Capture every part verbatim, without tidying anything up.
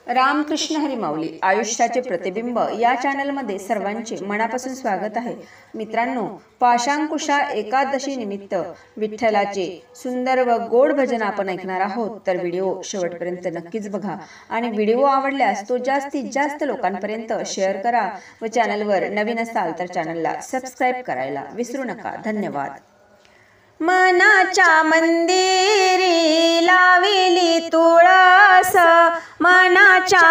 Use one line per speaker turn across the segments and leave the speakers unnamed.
रामकृष्ण हरी माऊली आयुष्याचे प्रतिबिंब या चॅनलमध्ये सर्वांचे मनापासून स्वागत आहे। मित्रांनो, पाशांकुशा एकादशी निमित्त विठ्ठलाचे सुंदर व गोड भजन आपण ऐकणार आहोत, तर व्हिडिओ शेवटपर्यंत नक्कीच बघा आणि व्हिडिओ आवडल्यास तो जास्तीत जास्त लोकांपर्यंत शेअर करा व चॅनलवर नवीन असाल तर चॅनलला सबस्क्राइब करायला विसरू नका। धन्यवाद। मनाच्या मंदिरी लाविली तुळस, मनाच्या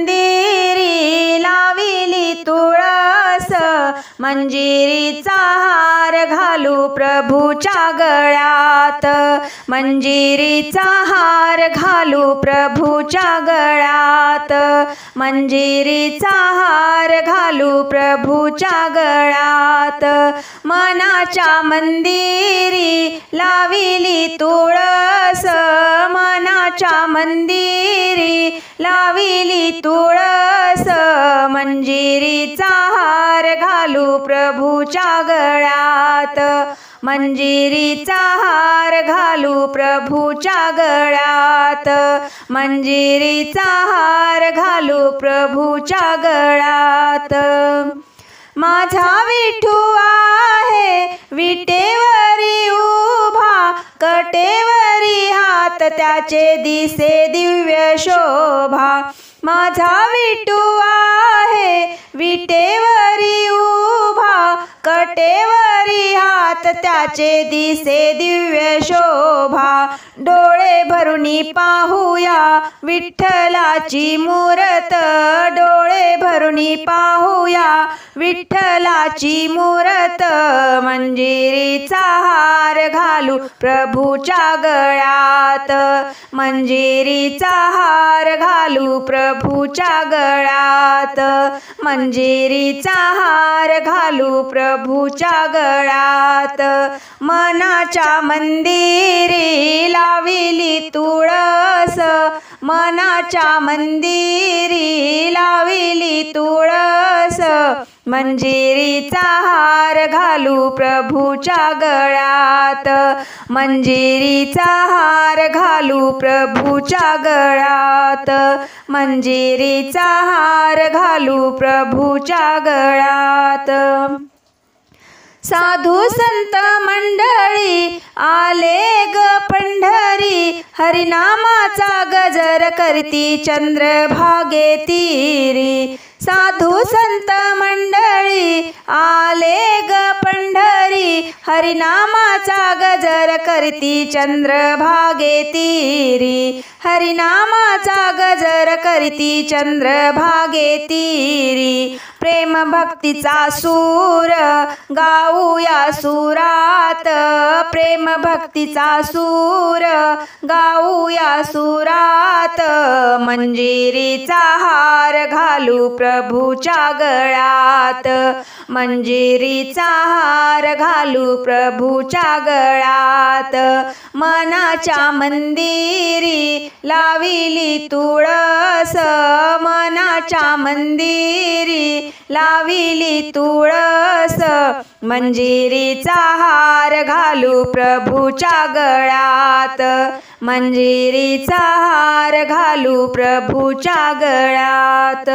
मंदिरी लाविली तुळस, मंजिरीचा हार घालू प्रभूच्या गळ्यात, मंजिरीचा हार घालू प्रभूच्या गळ्यात, मंजिरीचा हार घालू प्रभूच्या गळ्यात, मनाच्या मंदिरी लाविली तुळस, मनाच्या मंदिरी लाविली तुळस, मंजिरीचा हार घालू प्रभूच्या गळ्यात, मंजिरीचा हार घालू प्रभूच्या गळ्यात, मंजिरीचा हार घालू प्रभूच्या गळ्यात। माझा विठू आहे विटेवरी उभा, कटेवरी हात त्याचे दिसे दिव्य शोभा, माझा विठू आहे विटेवरी उभा, कटेवरी हात त्याचे दिसे दिव्य शोभा, डोळे भरुनी पाहूया विठ्ठलाची मूरत, डोळे भरुनी पाहूया विठ्ठलाची मूरत, मंजिरीचा हार घालू प्रभूच्या गळ्यात, मंजिरीचा हार घालू प्रभूच्या गळ्यात, मंजिरीचा हार घालू प्रभूच्या गळ्यात, मनाच्या मंदिरी लाविली तुळस, मनाच्या मंदिरी लाविली तुळस, मंजिरीचा हार घालू प्रभूच्या गळ्यात, मंजिरीचा हार घालू प्रभूच्या गळ्यात, मंजिरीचा हार घालू प्रभूच्या गळ्यात। साधू संत मंडळी आले ग पंढरी, हरिनामाचा गजर करती चंद्रभागे तीरी, साधू संत मंडळी आले ग पंढरी, हरिनामाचा गजर करती चंद्रभागे तीरी, हरिनामाचा गजर करती चंद्रभागे तीरी, प्रेम भक्तीचा सूर गाऊया सुरात, प्रेम भक्तीचा सूर गाऊया सुरात, मंजिरीचा हार घालू प्रभूच्या गळ्यात, मंजिरीचा हार घालू प्रभूच्या गळ्यात, मनाच्या मंदिरी लाविली तुळस, मनाच्या मंदिरी लाविली तुळस, मंजिरीचा हार घालू प्रभूच्या गळ्यात, मंजिरीचा हार घालू प्रभूच्या गळ्यात।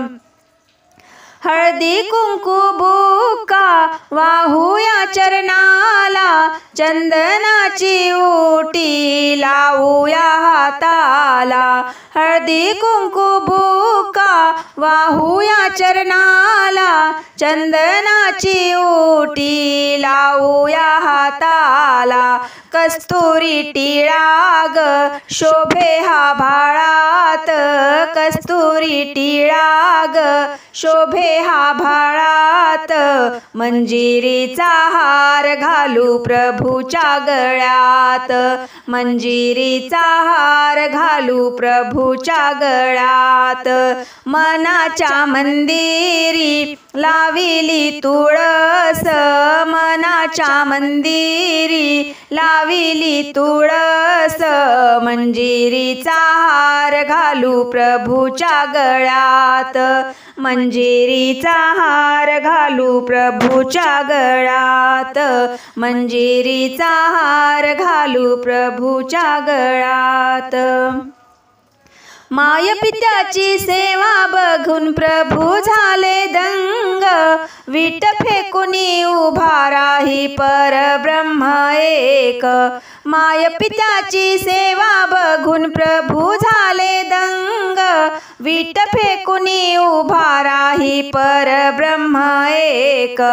हळदी कुंकू बुक्का वाहूया चरणाला, चंदनाची ओटी लावूया हाताला, हळदी कुंकू बुक्का वाहूया चरणाला, चंदनाची ओटी लावूया हाताला, कस्तुरी टिळा ग शोभे हा भाळात, कस्तुरी टिळा ग शोभे हा भाळात, मंजिरीचा हार घालू प्रभूच्या गळ्यात, मंजिरीचा हार घालू प्रभूच्या गळ्यात, मनाच्या मंदिरी लाविली तुळस, मनाच्या मंदिरी लाविली तुळस, मंजिरीचा हार घालू प्रभूच्या गळ्यात, मंजिरीचा हार घालू प्रभूच्या गळ्यात, मंजिरीचा हार घालू प्रभूच्या गळ्यात। माय पित्याची सेवा बघून प्रभू झाले दंग, वीट फेकुनी उभा राही परब्रह्म एक। माय पित्याची सेवा बघून प्रभू झाले दंग, वीट फेकुनी उभा राही परब्रह्म एक।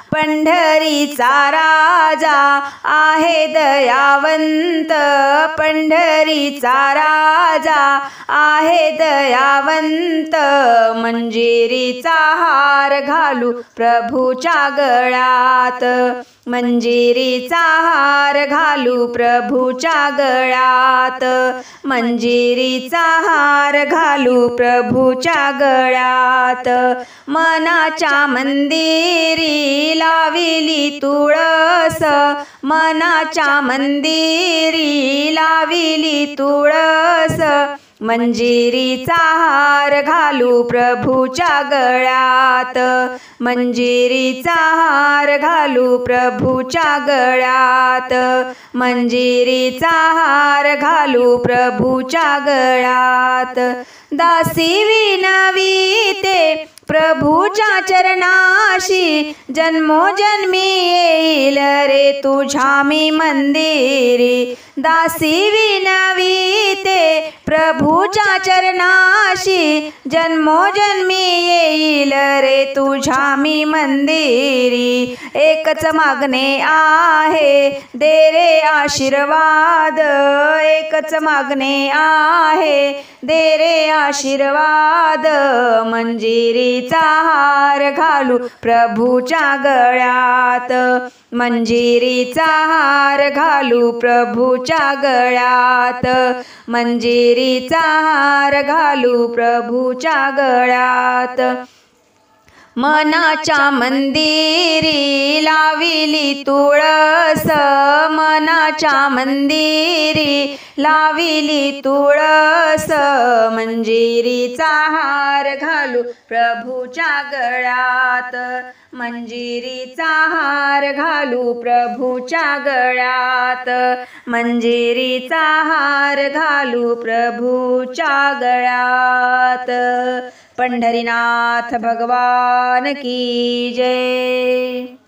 पंढरीचा राजा आहे दयावंत, पंढरीचा राजा आहे दयावंत। मंजिरीचा हार घालू प्रभूच्या गळ्यात, मंजिरीचा हार घालू प्रभूच्या गळ्यात, मंजिरीचा हार घालू प्रभूच्या गळ्यात। मनाच्या मंदिरी लाविली तुळस, मनाच्या मंदिरी लाविली तुळस। मंजिरीचा हार घालू प्रभूच्या गळ्यात, मंजिरीचा हार घालू प्रभूच्या गळ्यात, मंजिरीचा हार घालू प्रभूच्या गळ्यात। दासी विनवीते प्रभूच्या चरणाशी, जन्मोजन्मी येईल रे तुझ्या मी मंदिरी। दासी विनवीते प्रभूच्या चरणाशी, जन्मोजन्मी येईल रे तुझ्या मी मंदिरी। एकच मागणे आहे दे रे आशीर्वाद, एकच मागणे आहे दे रे आशीर्वाद। मंजिरीचा हार घालू प्रभूच्या गळ्यात, मंजिरीचा हार घालू प्रभूच्या गळ्यात, मंजिरीचा हार घालू प्रभूच्या गळ्यात। मनाच्या मंदिरी लाविली तुळस, मनाच्या मंदिरी लाविली तुळस। मंजिरीचा हार घालू प्रभूच्या गळ्यात, मंजिरीचा हार घालू प्रभूच्या गळ्यात, मंजिरीचा हार घालू प्रभूच्या गळ्यात। पंढरीनाथ भगवान की जय।